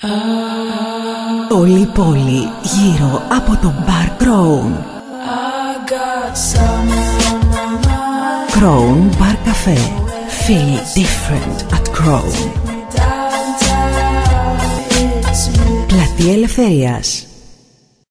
Όλη η πόλη γύρω από το Bar Crown. Crown Bar Cafe. Feel different at Crown. Πλατεία Ελευθερίας.